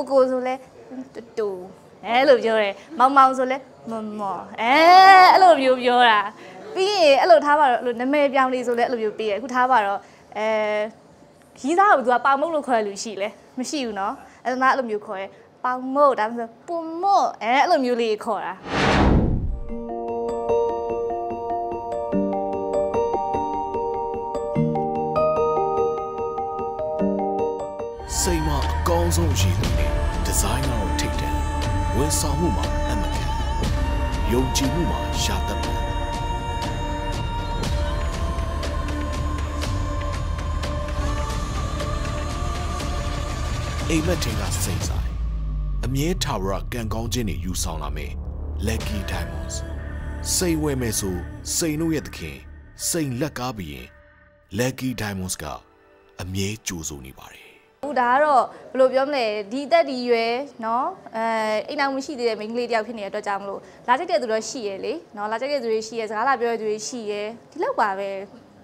ကိုဆိုလဲတူအဲ့လိုပြောတယ်မောင်မောင်ဆိုလဲမောအဲ့လိုမျိုးပြောတာပြီးရင်အဲ့လိုထားပါတော့အဲ့လိုနာမည်ပြောင်းလေးဆိုလဲအဲ့လိုမျိုးပြီးရအခုထားပါတော့ရီးသားကိုသူကပေါင်မုတ်လို့ခေါ်ရလူရှိလဲမရှိဘူးနော်အဲ့ဒါအဲ့လိုမျိုးခေါ်ရဲပေါင်မုတ်ဒါမှမဟုတ်ပုံမုတ်အဲ့လိုမျိုးလေးခေါ်တာစိတ်မအကောင်းဆုံးရည်သွေးနဲ့ဒီဇိုင်းကတော့ထိတ်တယ်ဝန်ဆောင်မှုမှာအမကန်ယုံကြည်မှုမှာရှာတတ်တယ်အိမ်မက်ထင်ကစိတ်ဆိုင်အမြဲထာဝရကံကောင်းခြင်းတွေယူဆောင်လာမယ် Lucky Diamonds စိတ်ဝဲမယ်ဆိုစိတ်တို့ရဲ့သခင်စိတ်လက်ကားပြီးရင် Lucky Diamonds ကအမြဲကြိုးစိုးနေပါတယ်ဟုတ်ဒါကတော့ဘယ်လိုပြောမလဲဒီတက်ဒီရွယ်เนาะအိမ်အောင်မရှိသေးတဲ့မိန်းကလေးတယောက်ဖြစ်နေတဲ့အတွက်ကြောင့်မလို့လာကြိုက်တဲ့သူတော့ရှိရလေเนาะလာကြိုက်တဲ့သူတွေရှိရစကားလာပြောတဲ့သူတွေရှိရဒီလောက်ပါပဲ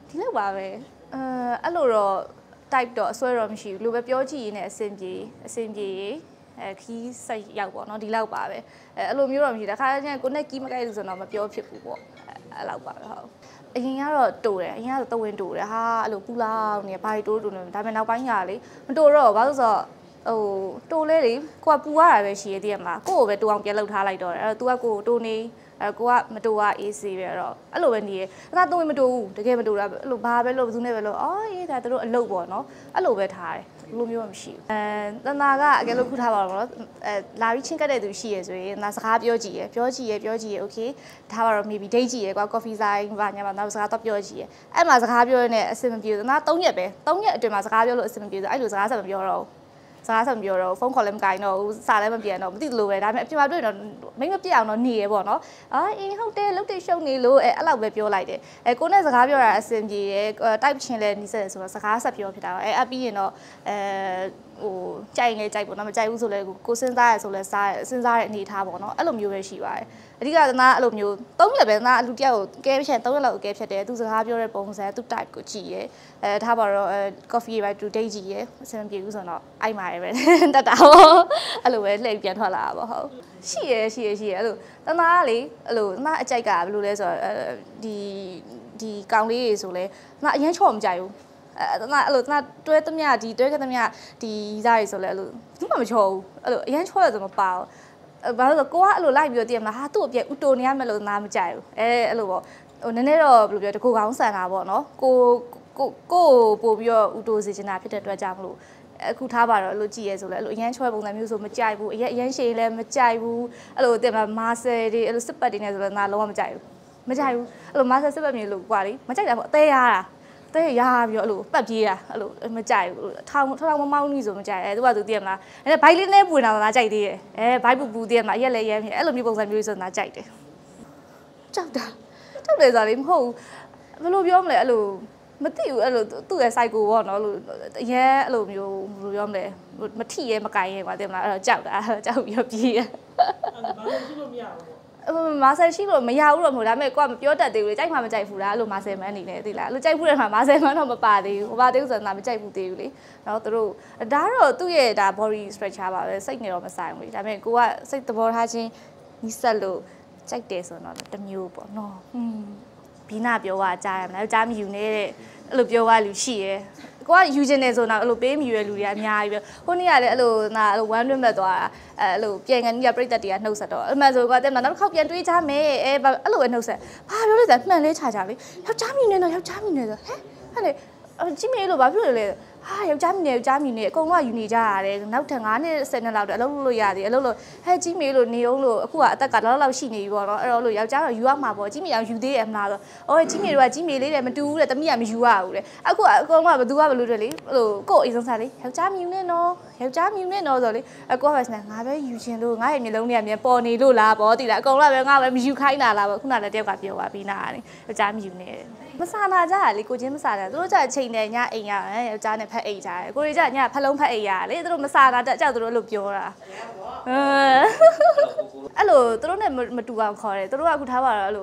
အဲ့လိုတော့ type တော့အစွဲတော့မရှိဘူးလို့ပဲပြောကြည့်ရင်းနဲ့အဆင်ပြေခီးစိတ်ရောက်ပေါ့เนาะဒီလောက်ပါပဲအဲ့လိုမျိုးတော့မရှိတာခါကျရင်ကိုနဲ့ကီးမကိုက်လို့ဆိုတော့မပြောဖြစ်ဘူးပေါ့အဲ့လောက်ပါပဲဟုတ်အရင်ကတော့တိုးတယ်အရင်ကတော့တဝင်းတိုးတယ်ဟာအဲ့လိုပူလောင်နေဘာတိုးနေဒါပေမဲ့နောက်ပိုင်းကလေမတိုးတော့ဘာလို့ဆိုတော့ဟိုတိုးလဲလေကိုကပူရတာပဲရှိရသေးတယ်မလားကိုကိုပဲတိုးအောင်ပြန်လှုပ်ထားလိုက်တော့တယ်အဲ့တော့ तू ကကိုတိုးနေကိုကမတိုးရအေးစေးပဲတော့အဲ့လိုပဲနေရအဲ့ဒါတဝင်းမတိုးဘူးတကယ်မတိုးတာအဲ့လိုဘာပဲလို့ဘယ်သူနဲ့ပဲလို့အော်အေးဒါတို့အလုပ်ပေါ့နော်အဲ့လိုပဲထားတယ်လိုမျိုးမရှိဘူးတနာကအကယ်လို့ခုထားပါတော့နော်လာပြီးချင်းကတ်တဲ့သူရှိရဆိုရင်နာစကားပြောကြည့်ရโอเคထားပါတော့ maybe date ကြည့်ရကွာ coffee ဆိုင်ဘာညာမှာနောက်စကားတော့ပြောကြည့်ရအဲ့မှာစကားပြောရင်းနဲ့အဆင်မပြေဘူးနာ3ရက်အတွင်းမှာစကားပြောလို့အဆင်မပြေဘူးအဲ့လိုစကားဆက်မပြောတော့စကားဆက်မပြောတော့ဖုန်းခေါ်လည်းမကိုင်တော့ဘူးစာလည်းမပြန်တော့မသိလို့ပဲဒါပေမဲ့အပြင်မှာတွေ့တော့မိမပြအောင်တော့နေရပေါ့နော်အေးဟုတ်တယ်လုတ်တိတ်ရှုံနေလို့အဲ့လောက်ပဲပြောလိုက်တယ်ကိုနဲ့စကားပြောတာအဆင်ပြေတယ် type ချင်းလည်းနီးစက်တယ်ဆိုတော့စကားဆက်ပြောဖြစ်တာအပြီးရင်တော့ဟိုကြိုက်ရင်ကြိုက်ပေါ့နော်မကြိုက်ဘူးဆိုလဲကိုစဉ်းစားရဆိုလဲစဉ်းစားတဲ့အနေထားပေါ့နော်အဲ့လိုမျိုးပဲရှိပါတယ်အဓိကသနာအဲ့လိုမျိုး3ရက်ပဲသနာအလူတယောက်ကိုကဲဖြတ်3ရက်လောက်ကိုကဲဖြတ်တယ်သူစကားပြောတဲ့ပုံစံသူ type ကိုကြည့်ရဲထားပါတော့coffee ပဲ to date ကြည့်ရဲအဆင်ပြေဘူးဆိုတော့အိုက်မာရဲပဲတတ်တာပေါ့အဲ့လိုပဲလှည့်ပြန်ထွက်လာတာပေါ့ဟုတ်ရှိရဲအဲ့လိုသနာကလေအဲ့လိုသနာအကြိုက်ကဘယ်လိုလဲဆိုတော့ဒီကောင်လေးတွေဆိုလဲသနာအရင်ချော့မကြိုက်ဘူးသနာအဲ့လိုသနာတွဲသမျှဒီတွဲခဲ့သမျှဒီစားတွေဆိုလဲအဲ့လိုဘူးမှမချော့ဘူးအဲ့လိုအရင်ချော့ရဆိုမပါဘူးဘာလို့ဆိုကိုကအဲ့လိုလိုက်ပြီးတော့တည်မလားဟာသူ့အပြည့်ဥတိုနေရမယ်လို့နားမကြိုက်ဘူးအဲ့လိုပေါ့ဟိုနည်းနည်းတော့ဘယ်လိုပြောတကူကောင်းဆန်တာပေါ့နော်ကိုပို့ပြီးတော့ဥတိုစေချင်တာဖြစ်တဲ့အတွက်ကြောင့်မလို့အခုထားပါတော့အဲ့လိုကြည့်ရဲဆိုလဲအဲ့လိုအရန်ချွဲပုံစံမျိုးဆိုမကြိုက်ဘူးအရန်ရှည်လည်းမကြိုက်ဘူးအဲ့လိုတင်မမာဆယ်တွေအဲ့လိုစစ်ပတ်တွေနဲ့ဆိုလဲငါလုံးဝမကြိုက်ဘူးအဲ့လိုမာဆယ်စစ်ပတ်မျိုးလို့ကွာလေမကြိုက်တာပေါ့အသေးရတာရပြီးတော့အဲ့လိုပတ်ပြေးတာအဲ့လိုမကြိုက်ဘူးထောင်မမောင်းနီးဆိုမကြိုက်သူကသူသိရမလားဘိုက်လေးနဲ့ပူနေတာလားကြိုက်သေးတယ်ဘိုက်ပူသိရမလားရက်လည်းရဲဖြစ်အဲ့လိုမျိုးပုံစံမျိုးဆိုတာကြိုက်တယ်ကြောက်တယ်ဆိုတာလေမဟုတ်ဘယ်လိုပြောမလဲအဲ့လိုမသိဘူးအဲ့လိုသူ့ရဲ့ cycle ပေါ့နော်လို့ရဲအဲ့လိုမျိုးဘယ်လိုပြောမလဲမထိရဲမကင်ရဲကွာသိမလားအဲ့တော့ကြောက်ပြီးတော့ပြေးရဘာလို့ရှိလို့မရဘူးမာဆယ်ရှိလို့မရဘူးတော့မဟုတ်ဒါပေမဲ့ကိုကမပြောတတ်သေးဘူးလေကြိုက်မှမကြိုက်ဘူးလားအဲ့လိုမာဆယ်မန်းနေနေသိလားအဲ့လိုကြိုက်ဘူးတဲ့မှာမာဆယ်မန်းတော့မပါသေးဘူးဟိုပါသေးဘူးဆိုတာမကြိုက်ဘူးသေးဘူးလေနော်သူတို့ဒါတော့သူ့ရဲ့ဒါ body structure ပါပဲစိတ်နေတော့မဆိုင်ဘူးလေဒါပေမဲ့ကိုကစိတ်သဘောထားချင်းနီးစက်လို့ကြိုက်တယ်ဆိုတော့တမျိုးပေါ့နော်ဘီနာပြောว่าကြားရမလားကြားမယူနေတဲ့အဲ့လိုပြောว่าလူရှိရဲကိုကယူချင်တယ်ဆိုတော့အဲ့လိုပေးမိရွယ်လူတွေအများကြီးပဲဟိုနေ့ကလည်းအဲ့လို1 minute မဲ့သွားတာအဲ့လိုပြန်ကန်ကြီးကပြိတ္တတွေကနှုတ်ဆက်တော့အမှန်ဆိုကတဲ့နောက်တစ်ခေါက်ပြန်တွေးကြမယ်အဲ့လိုပဲနှုတ်ဆက်ဘာပြောလို့လဲမှန်လေးခြာလေယောက်ျားမိနေတော့ယောက်ျားမိနေဆိုဟဲ့လေကြည့်မေးလို့ဘာဖြစ်လို့လဲဟာယောက်ျားမိနေအကုန်လုံးကယူနေကြရတယ်နောက်ထပ်9နှစ်10နှစ်လောက်တည်းအလုပ်လုပ်ရသေးအလုပ်လို့ဟဲ့ကြီးမေးလို့နေအောင်လို့အခုကအသက်ကလောက်ရှိနေပြီပေါ့နော်အဲ့တော့လို့ယောက်ျားတော့ယူရမှာပေါ့ကြီးမေအောင်ယူသေးရဲ့မလားဆိုအော်ကြီးမေတို့ကကြီးမေလေးတယ်မတူဘူးတဲ့တမီးကမယူရဘူးတဲ့အခုကအကုန်လုံးကဘသူကဘလို့တဲ့လေဟိုကို့အိမ်ဆုံးစားလေယောက်ျားမြူနေနော်ဆိုလေအကောပဲစနေငါပဲယူချင်လို့ငါ့ရဲ့မျိုးလုံးတွေကမြန်ပေါ်နေလို့လားပေါ့တိလားအကုန်လုံးပဲငါပဲမယူခိုင်းတာလားပေါ့ခုနလည်းတယောက်ကပြောပါပြီးနာတယ်ယောက်ျားမြူနေတယ်မဆာနာကြလေကိုချင်းမဆာတာသူတို့ကြအချိန်နဲ့ညအိမ်ရယောက်ျားနဲ့ဖက်အိမ်ကြတယ်ကိုတွေကြညဖက်လုံးဖက်အိမ်ရလေသူတို့မဆာတာတက်ကြောက်သူတို့အဲ့လိုပြောတာအဲ့လိုသူတို့နဲ့မတူအောင်ခေါ်တယ်သူတို့ကအခုထားပါတော့အဲ့လို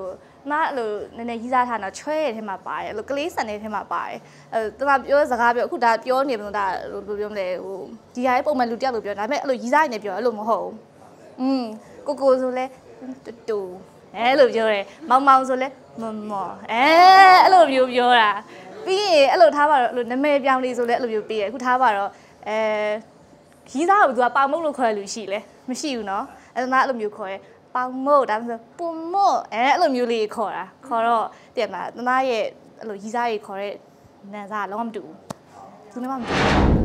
那路那伊扎他那吹天嘛白，路格里森的天嘛白，对嘛表自家表，库达表你们达路表嘞，第二部门路掉路表，但係路伊扎呢表路唔好，個做咧嘟，路表咧，貓做咧毛，路表啦，ပြီးရင်路ထားပါတော့路နမဲပြောင်းလေးဆိုလဲ路表ပြီးရခုထားပါတော့ရီးသားကိုသူကပေါင်မုတ်လို့ခေါ်ရလူရှိလဲမရှိဘူးเนาะနာအဲ့လိုမျိုးခေါ်ရဲပေါင်မုတ်ဒါမှမဟုတ်ပုံမုတ်အဲ့လိုမျိုးလေးခေါ်တာခေါ်တော့တည်မလားနာရဲ့အဲ့လိုရီးသားကြီးခေါ်တဲ့နန်းစားလုံးဝမတူဘူးသူနဲ့မှမတူဘူး